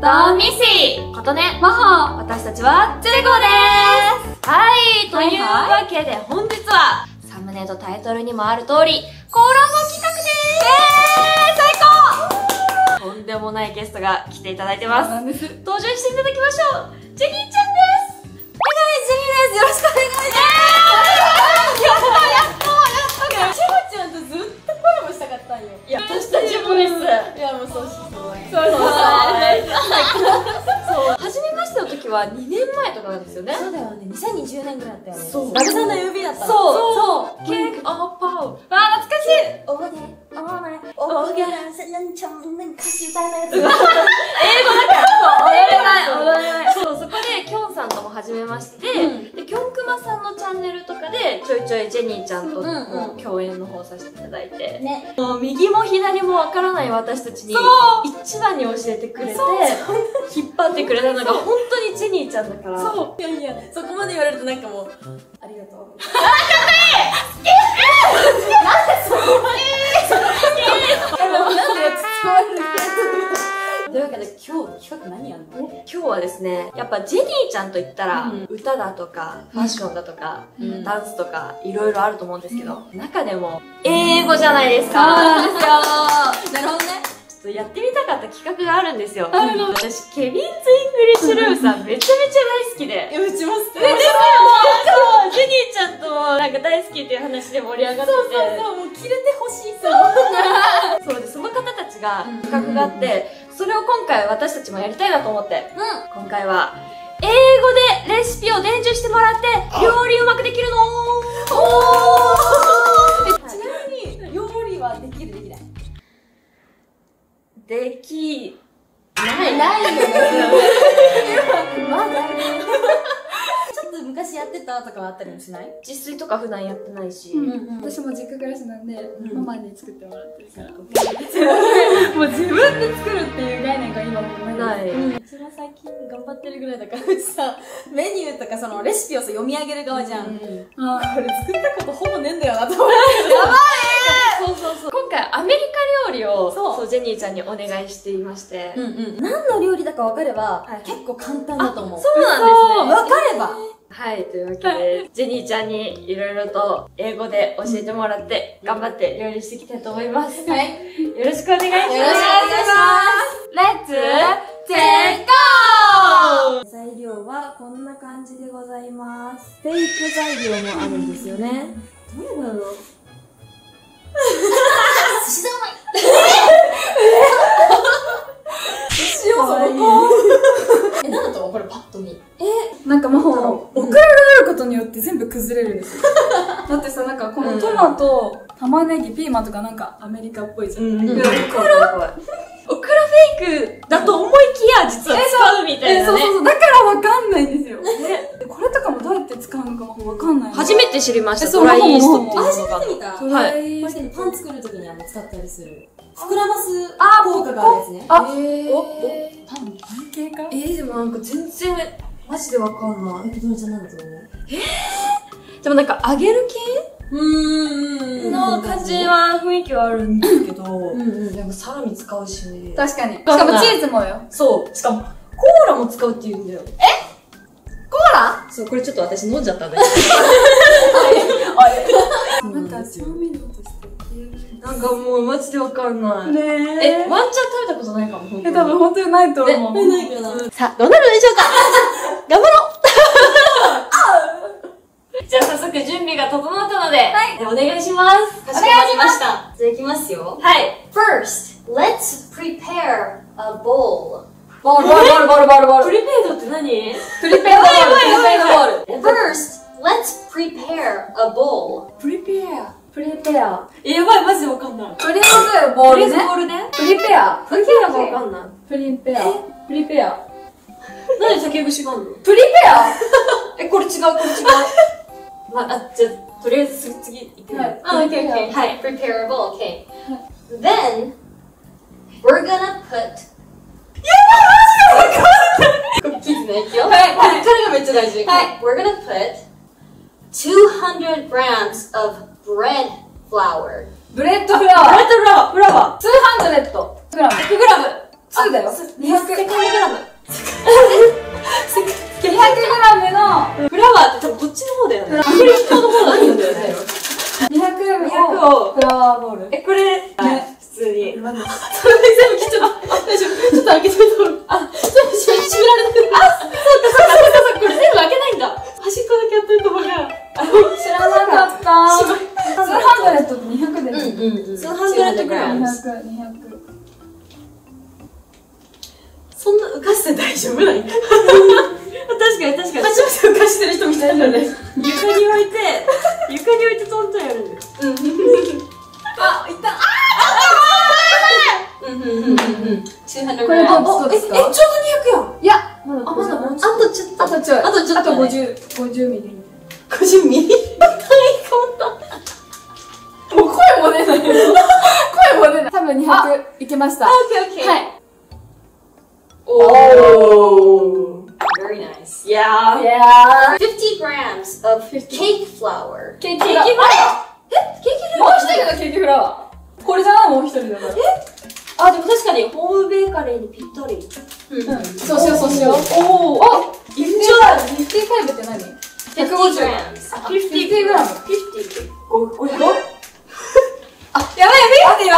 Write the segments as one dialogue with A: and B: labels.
A: ドミシーことね、
B: マハ
A: 私たちはツレコです。はい、というわけで本日はサムネとタイトルにもある通りコラボ企画でーす。最高。とんでもないゲストが来ていただいてます。登場していただきましょう。ジェニーちゃんです。
B: ジェニーです。よろしくお願いします。やっとちゃんとずっとコラボしたかったんよ。
A: いや、私たちもです。
B: いや、もうそうしそう。
A: 初めましての時は2年前とかなんですよね。
B: そうだよね。2020年ぐらいだったよね。
A: そう。
B: ラブさんの指だったの。
A: そう。ケーキオーパー。わあ、懐かしい。
B: おで、お前、おがらせなんちゃんなんかしたなやつ。
A: 英語だから踊れない。そう、そこできょんさんとも初めまして、できょんくまさんのチャンネルとかでちょいちょいジェニーちゃんとも共演の方させていただいて、もう右も左もわからない私たちに一番に教えてくれて引っ張ってくれたのが本当にジェニーちゃんだから。
B: そう。いや、そこまで言われるとなんかもう、ありがとう。というわけで今日企画何やんの？
A: 今日はですね、やっぱジェニーちゃんと言ったら、歌だとかファッションだとか、ダンスとかいろいろあると思うんですけど、中でも英語じゃないですか。
B: そうなんですよ。なるほどね。
A: ちょっとやってみたかった企画があるんですよ。私ケビンズ・イングリッシュルームさんめちゃめちゃ大好きで。
B: うちも好き。
A: そうジェニーちゃんともなんか大好きっていう話で盛り上がってて、
B: そうもう着れてほしい
A: そうで、その方たちが企画があって、それを今回私たちもやりたいなと思って、今回は英語でレシピを伝授してもらって料理うまくできるの。
B: ちなみに料理はできるできない？
A: でき
B: ないよね。まだちょっと昔やってたとかはあったりもしない？
A: 自炊とか普段やってないし、
C: 私も実家暮らしなんで、ママに作ってもらってるから。もう自分で作るっていう概念が今もない。
B: 一番最近頑張ってるぐらいだからさ、メニューとかそのレシピをさ読み上げる側じゃん。これ作ったことほぼねえんだよなと思って。やばい。
A: そう今回アメリカ料理をそうジェニーちゃんにお願いしていまして、
B: 何の料理だか分かれば結構簡単だと思う。
A: そうなんですね。
B: 分かれば。
A: はい、というわけで、ジェニーちゃんにいろいろと英語で教えてもらって、頑張って料理していきたいと思います。
B: はい。
A: よろしくお願いします。
B: よろしくお願いします。
A: レッツテイクオフ。
B: 材料はこんな感じでございます。フェイク材料もあるんですよね。どれだろう。寿司だまい。寿司をそこ。なんだと思うこれパッと見。
C: なんかもう、オクラがあることによって全部崩れるんですよ。だってさ、なんかこのトマト、玉ねぎ、ピーマンとかなんかアメリカっぽいじゃん。
A: オクラフェイクだと思いきや実は使うみたいなね。
C: そう、だからわかんないんですよ。これとかもどうやって使うのかもわかんない。
A: 初めて知りました、ドライイーストっていうのが。
B: 初めて見た。
A: はい。
B: これパン作るときに使ったりする。膨らます効果があるやつね。
C: パン系か？
A: でもなんか全然、マジでわかんない。
B: どれじゃなんだと思う？
A: でもなんか揚げる系の感じは雰囲気はあるんですけど、でもサラミ使うし。
C: 確かに。しかもチーズもよ。
A: そう。しかも、コーラも使うって言うんだよ。
B: コーラ？
A: そう、これちょっと私飲んじゃったんだけど。
C: なんか調味料として。
A: なんかもうマジでわかんない。
C: ね
A: ワンチャン食べたことないかも、ほんとに。
C: 多分本当にないと思う。
B: ないかな。
A: さあ、どうなるでしょうか頑張ろうじゃあ早速準備が整ったので、お願いします。かしこまりました。
B: じゃあいきますよ。
A: はい。
B: First, let's prepare a bowl.
C: ボール。
A: プリペイドって何？
C: プリペイドボール。
B: First, let's prepare a bowl.
C: プリペア。
A: やばい、マジでわかんない。
C: とりあえずボールね。
A: ボールね。
C: プリペア。
A: プリペアがわかんない。
C: プリペア。
A: なんで竹串があんの？
C: プリペア
A: これ違う。まあ、じゃあ、とりあえず次行ってみよう。
B: Okay. はい。Prepare a bowl. Okay. Then, we're gonna put.
A: これ聞いてない？いくよ。
C: はい。
A: これがめっちゃ大事。
B: はい。We're gonna put 200 grams of bread flour.
C: ブレッドフラワー。
A: フラワー。
C: 200グラム。200グラム。2だよ。200。
A: セカンドグラム。 そう。
C: フラワーボール。
A: これ、
C: ね
A: 普通に。
B: 全部切っちゃった。大丈夫。ちょっと開けてみた。あ、全部閉められてる。
A: これ全部開けないんだ。端っこだけやっといた方が。
C: 知らなかった。200と200で。
A: 200 grams。
C: 200。
B: そんな浮かして大丈夫ない？
A: 確かに。
B: 初めて浮かしてる人みたいだね。
A: 床に置いてトントンやるんだよ。
B: あ、いった。
C: これどうですか？
B: ちょうど200やん。
C: いや、
B: まだもうちょっと。
C: あとちょい。
B: あとちょっとね。
C: あと50ミリ。
B: 50ミリ？もう声も出ない。
C: 多分200いけました。
B: オッケー。
C: はい。
B: Oh, very nice.
A: Yeah.
B: 50 grams of cake flour.
C: ケーキフラワー。もう一人がケーキフラワー。これじゃないもう一人だから。
A: あ、でも確かにホームベーカリーにぴったり。
C: そうしよう。
A: おお。
C: あ、一緒だ。55って何？
B: 50 grams.
C: 50グラム。
A: 50。
C: あ、やばい。待って、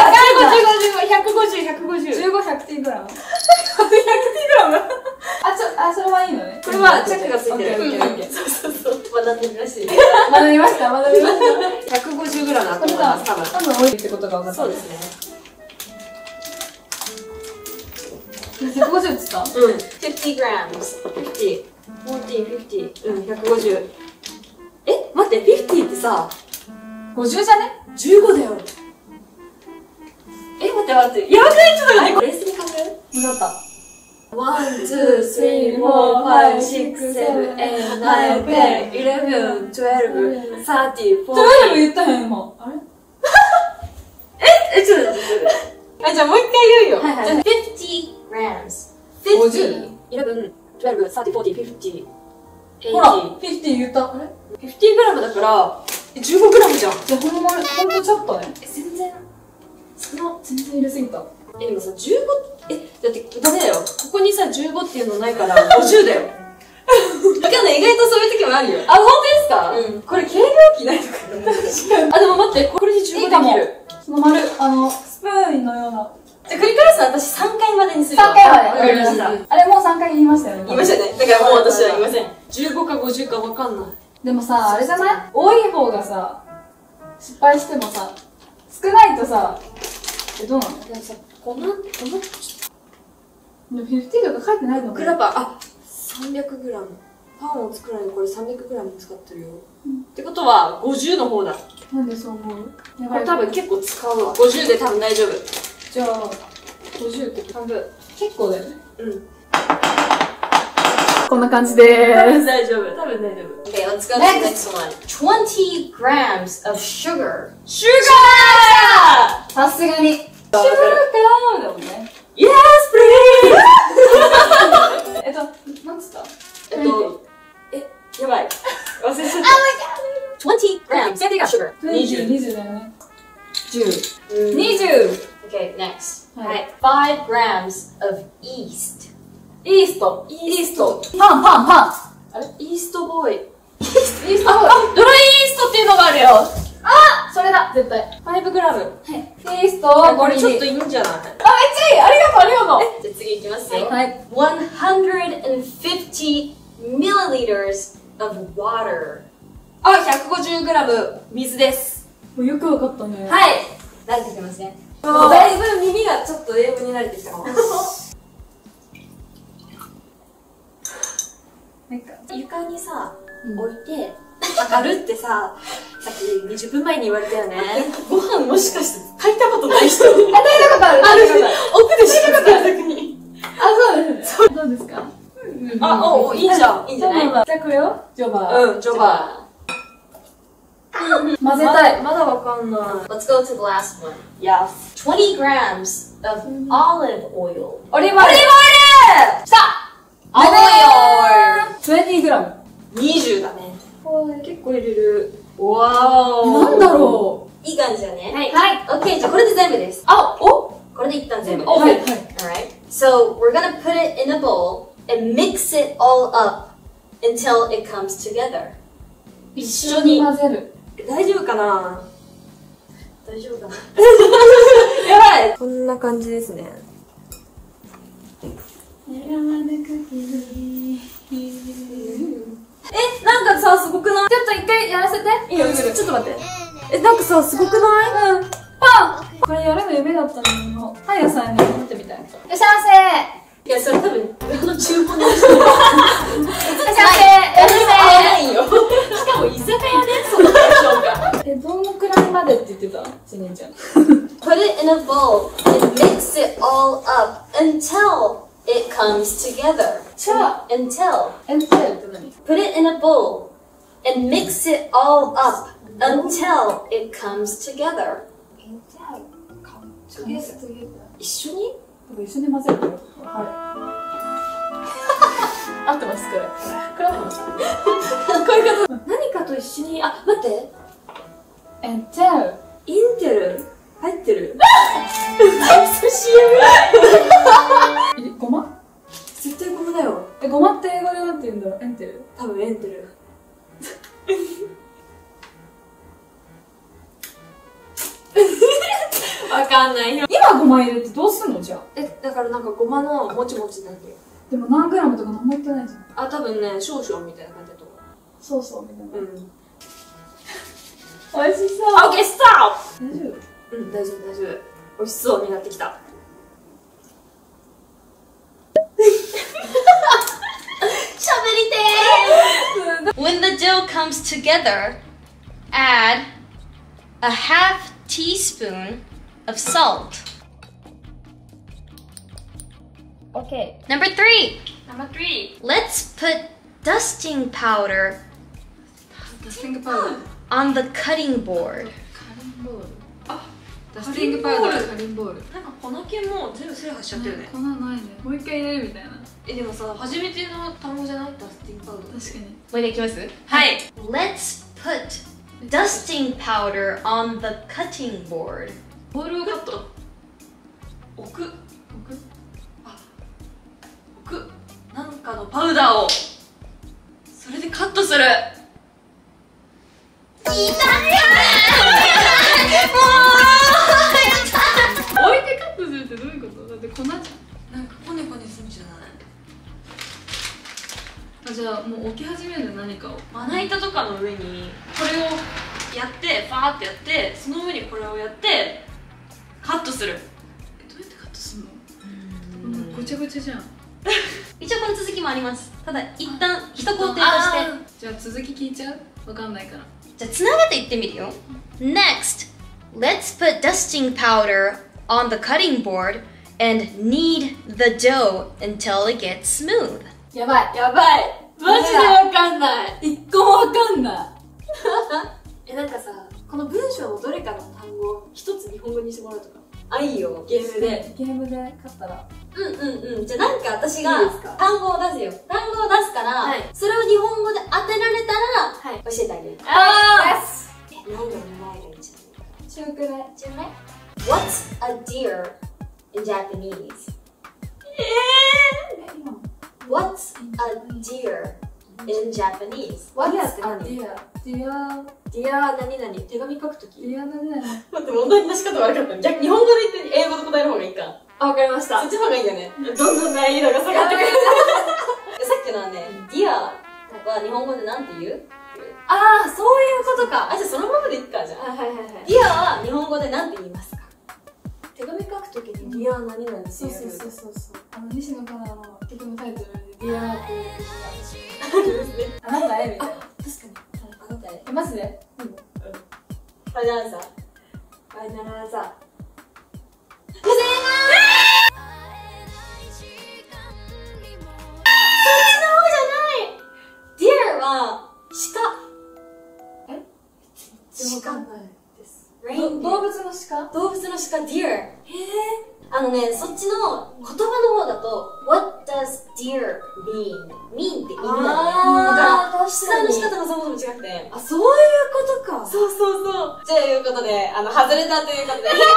A: 150。
C: 15、100グラム。100グラム。あ、それはいいのね。
A: これはチャックがついてる。
C: オッケー。
B: そう。学んでるらしい。
C: 学びました。
A: 150グラムだと思います、多分。
C: 多分多いってことが分かった。
A: そうですね。
C: 150っつった
B: 50 grams.
A: 50。150。待って、50ってさ、
C: 50じゃね？
A: 15だよ。待って。やばくない？ちょっと待って。レースに考える？
C: 分かった。
A: 1, 2, 3, 4, 5, 6, 7, 8, 9, 10, 11, 12, 13,
C: それでも
A: 14.
C: 言ったよ、今。あれ？
A: ちょっと待って。じゃあもう一回言うよ。
B: じゃあ50 grams.
A: 50, 11, 12, 13, 14, 15,
C: ほら、
A: 80.
C: 50言った。あれ？
A: 50グラムだから15グラムじゃん。
C: じゃあほんとちょっとね。
A: 全然
C: 全然入れすぎた。
A: でもさ、15、だってダメだよ。ここにさ、15っていうのないから、50だよ。
B: わかんない。意外とそういう時もあるよ。
A: あ、本当ですか？
B: うん。これ計量器ないのかな？
A: あ、でも待って、これで15できる。
C: その丸、スプーンのような。
B: じゃあ繰り返すの私3回までにするわ。
C: 3回まで。
A: わかりました。
C: あれもう3回言いましたよね。
B: 言いましたね。だからもう私は言いません。
A: 15か50かわかんない。
C: でもさ、あれじゃない？多い方がさ、失敗してもさ、少ないとさ、どうなの？
A: でもさ、この、
C: でも50とか書いてないの
A: クラパー、あ、300グラム。パンを作るのにこれ300グラム使ってるよ。ってことは、50の方だ。
C: なんでそう思う？や
A: これ多分結構使うわ。50で多分大丈夫。
C: じゃあ、50って半分。結構だよね。
A: うん。
C: こんな感じで
A: 多
C: ー
A: 分大丈夫。多分大丈夫。
B: Okay, let's go to the next one. 20 grams of sugar.
A: シュガー！
C: す。さすがに。シュガーだもんね。
A: Yes, please!
C: なんつった？
A: やばい。忘れちゃっ
B: 20 grams of sugar.
C: 20だよね。10。
A: た。
C: 20!
B: Okay, next.
C: はい
B: 5 grams of yeast.
C: イースト。
A: イースト。
C: パン。
A: イーストボーイ。
C: イースト。
A: ドライイーストっていうのがあるよ。
C: それだ、絶対。
A: 5グラム。
C: イースト
A: これちょっといいんじゃない？
C: めっちゃいい。ありがとう。
B: じゃあ次いきますよ。
C: はい。
B: 150 milliliters of water.
A: あ、150グラム水です。
C: もうよくわかったね。
B: はい。慣れてきますね。
A: だいぶ耳がちょっと英語に慣れてきたかも。
C: なんか、
A: 床にさ、置いて、上がるってさ、さっき20分前に言われたよね。
B: ご飯もしかして炊いたことない人
C: あ、食べたことある。
B: 奥で知らなかった逆に。
C: あ、そうですね。どうですか？
A: あ、お、いいじゃん。
B: いいんじゃない？
C: じゃあこれをジョバー。
A: うん、ジョバ
C: 混ぜたい。
A: まだわかんない。
B: Let's go to the last one.
A: Yes.
B: 20 grams of olive oil.
C: オリーブオイルきた20グラム。
A: 20だね。結構入れる。わー。
C: なんだろ
B: いい感じだね。
A: はい。
C: はい。
B: OK, じゃあこれで全部です。
C: あ、お
B: これで一旦全部です。
C: はい。
B: Alright. So we're gonna put it in a bowl and mix it all up until it comes together.
A: 一緒に。
C: 混ぜる。
A: 大丈夫かな？ 大丈夫かなやばいこんな感じですね。なんかさ、すごくない？
C: ちょっと一回やらせて。
A: いいよ、ちょっと待って。なんかさ、すごくない？
C: パンこれやるの夢だったのにもう、パン屋さんに持ってみたい。いらっしゃいませ。
A: いや、それ多分、注文の人。
C: いらっしゃいませ。
A: いよ。しかも居酒屋ね、そのテンションが。
C: どのくらいまでって言ってたちねちゃん。
A: Put it in a bowl and mix it all up until it comes together. Until.
C: Until って何？
A: Put it in a bowl and mix it all up until it comes together. 一緒に？
C: 一緒に混ぜるよ。はい。合ってますこれ。これ合ってます。こういうこと。
A: 何かと一緒に、あ、待って。
C: Until。
A: インテル入ってる。
C: ごま？
A: 絶対ゴムだよ。
C: ごまって英語でなんて言うんだろう？エンテル？
A: 多分エンテル。わかんないよ。
C: 今ごま入れてどうすんのじゃあ？
A: だからなんかごまのもちもちだけ。
C: でも何グラムとか何も言ってないじゃん。
A: あ、多分ね、少々みたいな感じだと思う。
C: そうそうみたいな。
A: うん。
C: 美味しそう。
A: オッケー、ストッ
C: 大丈夫？
A: プ！うん、大丈夫、大丈夫。美味しそうになってきた。
D: When the dough comes together, add a half teaspoon of salt.
A: Okay.
D: Number 3.
A: Number 3.
D: Let's put dusting powder
C: Dusting powder.
D: on the cutting board.
C: カリンボール。あ、ダスティングパウダー。カリンボール。
A: なんか粉系も全部制覇しちゃってるね。
C: 粉ないね。もう一回入れるみたいな。
A: でもさ、初めての単語じゃない？ダスティングパウダー。
C: 確かに。
D: もう一回いきます？
A: はい。
D: Let's put dusting powder on the cutting board.
A: ボールをカット。置く。なんかのパウダーをそれでカットする。
C: もう一回カットするってどういうこと？だって粉じゃん。
A: なんかコネコネするんじゃない？
C: あ、じゃあもう置き始める何かを。
A: まな板とかの上にこれをやってバーってやって、その上にこれをやってカットする。
C: どうやってカットするの？もうごちゃごちゃじゃん。
D: 一応この続きもあります。ただ一旦一工程として。
C: じゃあ続き聞いちゃう？わかんないから。
D: じゃあつなげていってみるよ。Next, let's put dusting powder on the cutting board and knead the dough until it gets smooth.
C: やばい。
A: やばい。マジでわかんない。
C: 一個もわかんない。
A: なんかさ、この文章のどれかの単語を一つ日本語にしてもらうとか。あ、いいよ、ゲームで。
C: ゲームで勝ったら。
A: じゃあなんか私が
C: いいですか？
A: 単語を出すよ。単語を出すから、 はいそれを日本語で当てられたら、
C: はい
A: 教えてあげる。
C: あー
A: なんでお前がいいじゃん。
C: 中くらい。
A: 知らない？ What's a deer in Japanese? What's a deer in Japanese? What's
C: ディア
A: a
C: って
A: 何？
C: 何？ディア。
A: ディア何々？手紙書くとき。
C: ディア何々。
A: 待って、問題の出し方悪かった。逆日本語で言って英語で答える方がいいか。あ、わかりました。そっちの方がいいよね。どんどん難易度が下がってくる。さっきのはね、ディアは日本語でなんて言う？ああ、そういうことか。あ、じゃあそのままでいっか、じゃあ。はいはいはい。ディアは日本語でなんて言いますか？手紙書くときにディア何々って
C: そう
A: 言う。
C: そう。西野カナの曲のタイトルでディアっていう曲があなたへみたいな。
A: 確かに。あなたへ。
C: マジで？
A: ファイナルアンサー。ファイナルアンサー。不正解！そっちの方じゃない！ Deer は鹿。全然わかんないです。
C: 動物の鹿？
A: 動物の鹿、Deer。そっちの言葉の方だと What does deer mean? って意味だね。だから質問の仕方がそもそも違くて。あ、そういうことか。そう。ということで、外れたということで。やば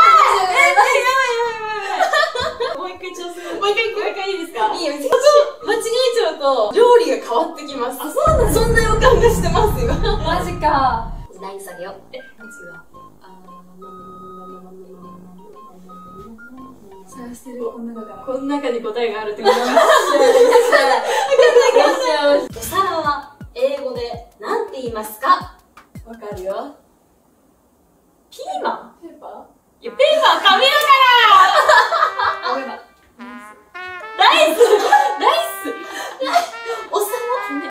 A: い。もう一回挑戦。もう一回いいですか？いいよ。間違えちゃうと、料理が変わってきます。あ、そうなんだ。そんな予感がしてますよ。
C: マジか。
A: ライン下げよう。次は。
C: 探してるこの中から。
A: この中に答えがあるってことだ。お皿は英語で何て言いますか？わかるよ。ピーマン？
C: ペーパ
A: いや、ペーパー紙だから
C: ー？ごめんな。
A: ライスお皿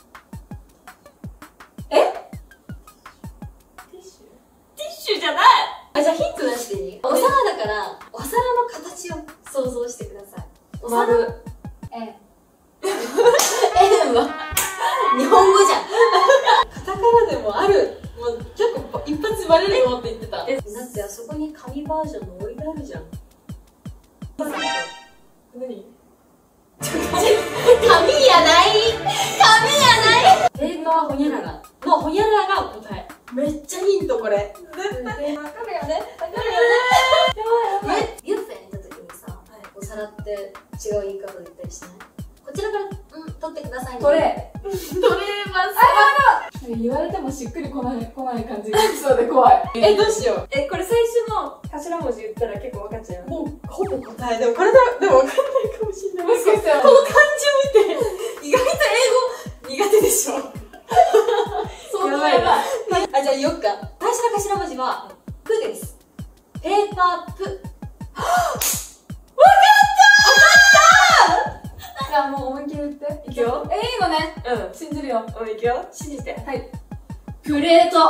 A: ティッシュじゃない。あ、じゃあヒント出していい？お皿だから、お皿の形を想像してください。お皿。円は日本語じゃん。カタカナでもある。もう結構一発バレるよって言ってた。だってあそこに紙バージョンの置いてあるじゃん。何？紙やない。ペーパーホニャララ。もうホニャララが答え。めっちゃヒントこれ。わかるよね。ビュッフェに行った時にさ、お皿って違う言い方で言ったりしない？こちらから取ってくださいね。
C: これ
A: 取れます。
C: 言われてもしっくりこない感じがしそうで怖い。
A: どうしよう。これ最初の頭文字言ったら結構分かっちゃう。もうほぼ答え。でもこれでも分かんないかもしれない。
C: もしかしたら
A: この漢字を見て意外と英語苦手でしょ。そうやばいな。あ、じゃあ言おっか。最初の頭文字はプです。ペーパープ。分かった。
C: じゃあもう思いっきり言って。
A: いくよ。
C: いいのね。
A: うん。
C: 信じるよ。
A: いくよ。信じて。
C: はい。プレート。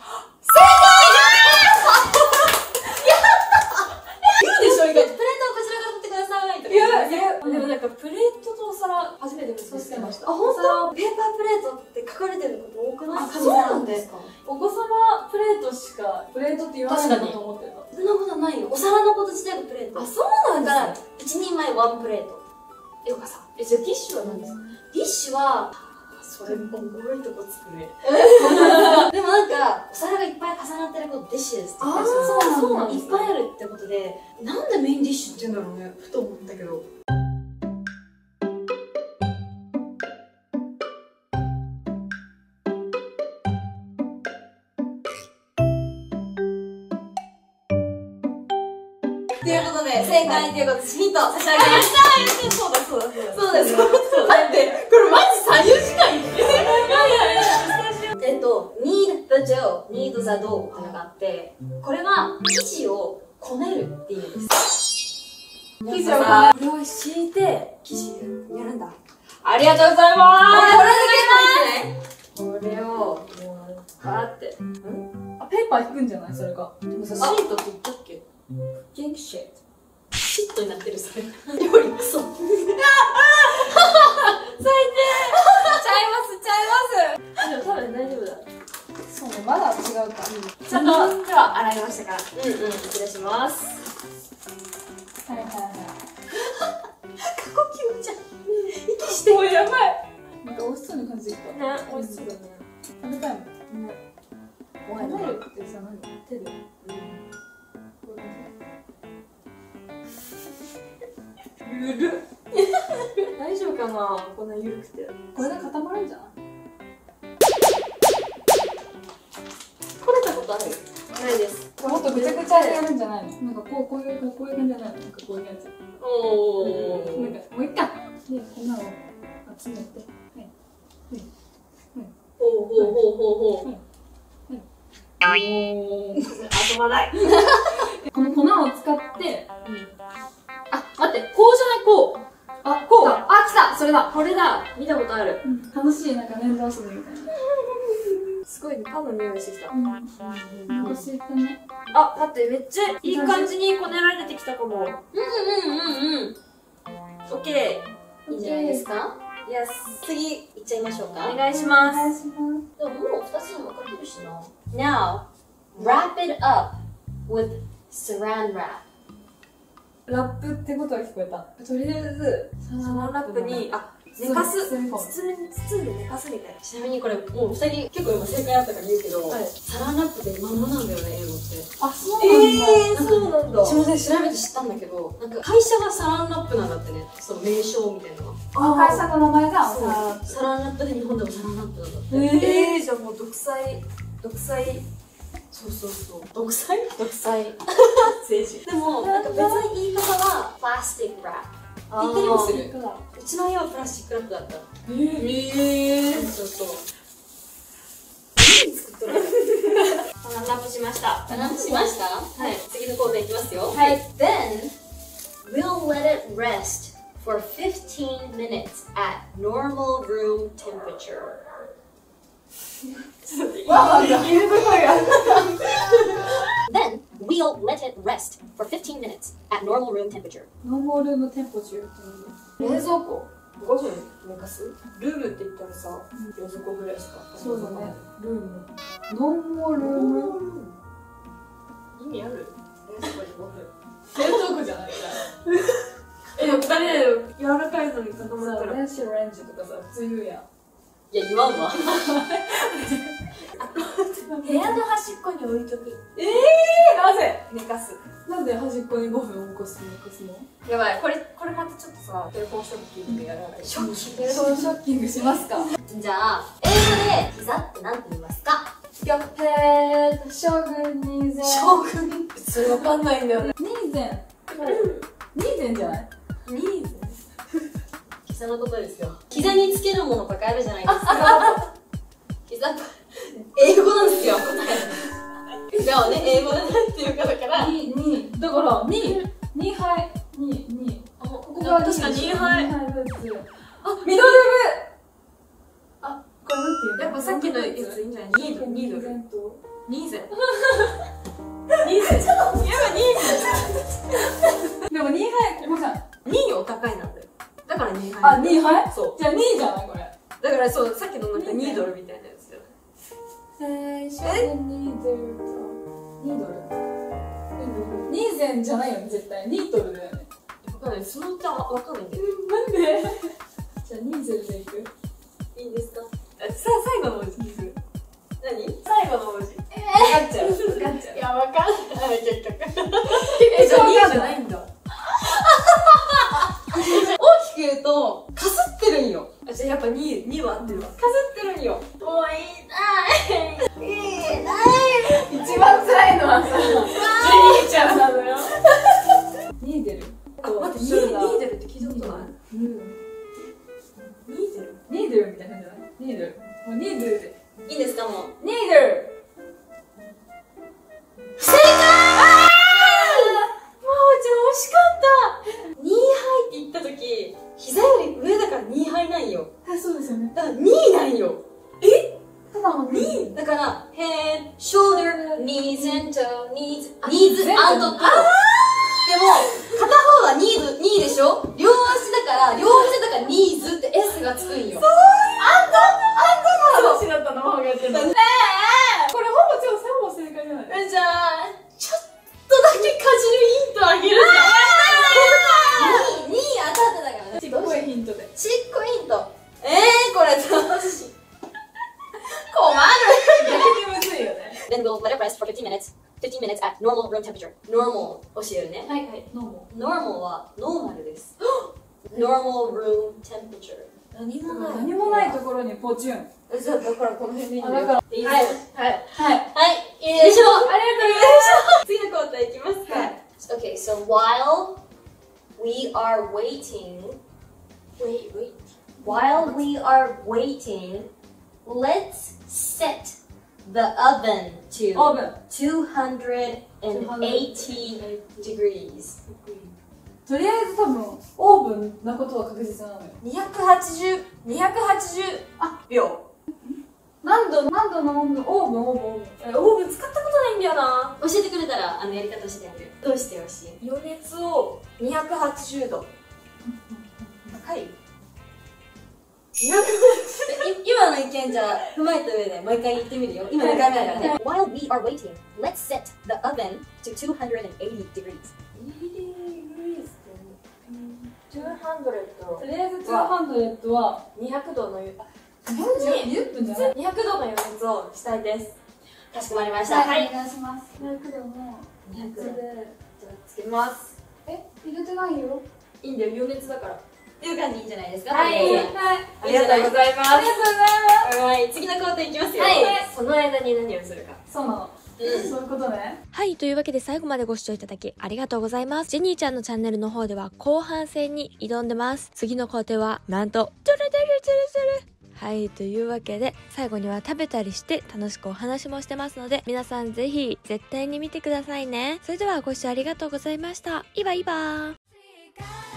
A: 言うでしょ、意外と。プレートをこちらから取ってくださいとか
C: 言う。
A: でもなんかプレートとお皿初めて見つけました。あ、本当？ペーパープレートって書かれてること多くない？
C: そうなんですか。お子様プレートしかプレートって言わないのと思ってた。
A: そんなことないよ。お皿のこと自体がプレート。
C: あ、そうなんだ。
A: だから一人前ワンプレート。よかさ。じゃあティッシュは何ですか？ティッシュはそれもおもろいとこ作れ。でもなんかお皿がいっぱい重なってることディッシュですって言ったりする。
C: そうなんです
A: いっぱいあるってことで、なんでメインディッシュって言うんだろうね。ふと思ったけど。ということで、正解ということで、ヒント差し上げました。そうだ。待って、これマジ3、4時間いってneed the dough ってのがあって、これは生地をこねるっていう意味です。生地をこれを敷いて、生地やるんだ。ありがとうございます。これを、もう、パーって。
C: あ、ペーパー引くんじゃないそれが。
A: でもさ、シートって言ったっけ？
C: 元気シェイト。
A: シットになってるそれ。料理クソ。最低。
C: ちゃいます。
A: でも多分大丈夫だ。
C: そうね、まだ違うか。
A: ちゃんと手は洗いましたから。失礼します。
C: はい。
A: 過呼吸じゃん。息して。もうやばい。
C: なんか美味しそうに感じてきた。
A: ね、美味しそうだね。
C: 食べたいもん。
A: ご飯
C: 食べるってさ、何手で。
A: ゆる。大丈夫かな、こんなゆるくて。
C: これで固まるんじゃない？
A: こねたことある？ないです。
C: もっとぐちゃぐちゃでやるんじゃないの？なんかこういう感じじゃないの？なんかこういうやつ。
A: おー。
C: なんかもう一回。で、粉を集めて。
A: ほう。遊ばない。
C: この粉を使って、
A: あ、待って、こうじゃない、こう。
C: あ、こうだ。あ、来た。それだ。
A: これだ。見たことある。
C: 楽しい、なんか粘土遊びみたいな。
A: すごいね、パンの匂いしてきた。
C: 楽しいかね。
A: あ、待って、めっちゃいい感じにこねられてきたかも。オッケー。いいんじゃないですか？いや、次、いっちゃいましょうか。お願いします。でももう2つに分かれてるしな。Now, wrap it up with saran wrap.
C: ラップってことは聞こえた。とりあえず、
A: サランラップに、寝かす。包んで寝かすみたいな。ちなみにこれ、もう2人結構今正解あったから言うけど、サランラップでまんまなんだよね、英語って。
C: あ、そうなんだ。
A: そうなんだ。私もね、調べて知ったんだけど、なんか会社がサランラップなんだってね、その名称みたいなのが。
C: 会社の名前が
A: サランラップで日本でもサランラップなんだって。
B: じゃあもう独裁そうそうそう。独裁
A: 独裁。
B: 政治。でも、なんか別に言い方は、プラスティックラップ。言ったりもする。うちの家はプラスチックラップだった。そうそう。何作っとる
A: ラブしました。
B: 何しましたはい。次のコーナーいきますよ。はい。Then, we'll let it rest for 15 minutes at normal room temperature. Then, we'll let it rest for 15 minutes at normal room temperature.
C: ノーマルのテンポ中って
B: 冷蔵庫5分寝かす。ルームって言ったらさ、冷蔵庫ぐらいしか。
C: そうだね。ルーム。ノーマルーム。
B: 意味ある？冷蔵庫で5分。
C: 冷凍庫じゃないか。
B: でも2人で柔らかいのに固まったら。
C: 電子レンジとかさ、普通言うやん。
B: いや、言わんわ。部屋の端っこに置いとく。
C: なぜ
B: 寝かす。
C: なんで端っこに5分起こすの
B: やばい、これまたちょっとさ、テレフォンショッキングやらない。ショッキング。
C: テレフォンショッキングしますか？
B: じゃあ、英語で膝って何て言いますか？
C: ヨッペー、将軍、ニーゼン。
B: 将軍。普通わかんないんだよね。
C: ニーゼン。ニーゼンじゃない？
B: ニーゼン。膝のことですよ。膝につけるものとかあるじゃないですか。膝、英語なんですよ、答え。膝をね、英語で何て言うかだから。
C: だから、2杯、2。ここが
B: 確かに2杯。
C: ミドル部。
B: これなんていうの？やっぱさっきのやついいんじゃない？ニードル。ニーゼン。ニーゼン。
C: でも2杯、ごめんなさい。
B: 2お高いなんだよ。だから2杯。
C: あ、2杯？
B: そう。
C: じゃあ2じゃないこれ。
B: だからそう、さっきのなんか2ドルみたいなやつだよね。
C: 将軍、ニーゼンと2ドル。ニーゼンじゃないよね、絶対。2ドルだよね。
B: わかんない。その歌わかんないんだけど。
C: なんで？じゃあニーゼルでいく？
B: いいんですか？最後の文字。何？最後の文字。
C: 分かっちゃう。
B: いや、わかんない。結局。じゃあ2じゃないんだ。大きく言うと、かすってるんよ。じゃあやっぱ2は合ってるわ。かすってるんよ。もう痛い。
C: 一番辛いのはさ、ジェニーちゃんなのよ。ニーデル。
B: 待って、ニーデルって聞いたことない？
C: ニーデルみたいな感じじゃない？ニーデル。もうニーデルで。
B: いいんですか、もう。
C: ニーデル。
B: 正解！もうじゃあ惜しかった。2杯って言ったとき、膝より上だから2杯なんよ。
C: はい、そうですよね。
B: だから2なんよ。
C: ただの
B: 2だから、head, shoulder, knees and toe, knees and toe。でも、片方は2でしょ？両足だからニーズって S がつくんよ。
C: 話だったの、ママがやってるの。これほぼ正解じゃない？
B: じゃあ、ちょっとだけかじるヒントあげるじゃん。2当たってたからね。
C: ちっこいヒントで。
B: ちっこいヒント。これ楽しい。困る。
C: 逆にむずいよね。
B: Then we'll let it rest for 15 minutes at normal room temperature. Normal 教えるね。
C: はいはい、ノーモ。
B: Normal はノーマルです。Normal room temperature。何もない。
C: 何もないところにポチュン。
B: じゃあだからこの辺でいいんだよ。
C: だから、
B: いい
C: はい、はい、
B: はい、いいでしょう。ありがとうございます。次のコーナーいきますか。Okay, so while we are waiting, let's set the oven to
C: オーブン。
B: 280 degrees.
C: とりあえず多分、オーブンなことは確実なのよ。
B: 280秒。
C: 何度の温度、オーブン。
B: オーブン使ったことないんだよな。教えてくれたらやり方教えてあげる。どうしてほしい？余熱を280度。高い？今の意見じゃ踏まえた上でもう一回言ってみるよ。今2回目だからね。While we are waiting, let's set the oven to 280 degrees.
C: とりあえず200は
B: 200度の
C: 20分じゃない？
B: 200度の余熱をしたいです。かしこまりました。
C: はい、お願いします。200度の
B: 200度。
C: で。
B: じゃあつけます。
C: 入れてないよ。
B: いいんだよ、余熱だから。っていう感じいいんじゃないですか？
C: はい、はい。
B: ありがとうございます。
C: ありがとうございます。
B: はい、次の工程いきますよ。
C: はい。
B: その間に何をするか。
C: そうなの。 そういうことね。
A: はい、というわけで最後までご視聴いただきありがとうございます。ジェニーちゃんのチャンネルの方では後半戦に挑んでます。次の工程は、なんと、トゥルトゥルトゥルトゥル。はい、というわけで、最後には食べたりして楽しくお話もしてますので、皆さんぜひ絶対に見てくださいね。それではご視聴ありがとうございました。イバイバー。